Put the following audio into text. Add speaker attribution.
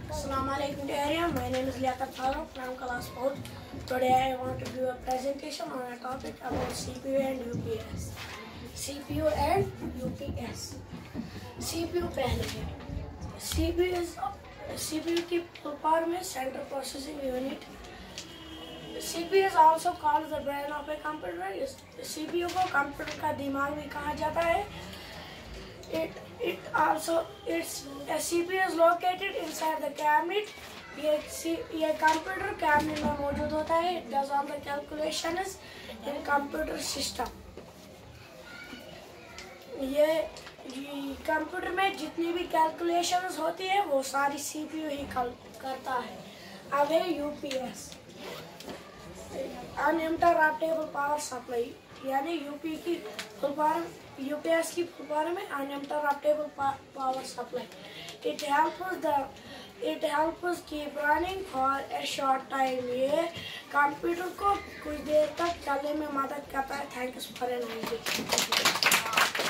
Speaker 1: Assalamu alaikum to everyone. My name is Khazim Farooq from class 4. Today I want to give a presentation on a topic about CPU and UPS. CPU and UPS. CPU पहले है. CPU की full form है Central Processing Unit. CPU is also called the brain of a computer. CPU को computer का दिमाग भी कहा जाता है. A CPU is located inside the cabinet. ये कंप्यूटर कैबिनेट में मौजूद होता है. It does all the calculations in computer system. ये कंप्यूटर में जितनी भी कैलकुलेशंस होती है वो सारी CPU ही करता है. अब है UPS, अनइंटरप्टेबल पावर सप्लाई, यानी UPS की फुल फॉर्म है uninterruptible power supply. It helps keep running for a short time. ये कंप्यूटर को कुछ देर तक चलने में मदद करता है. Thanks for an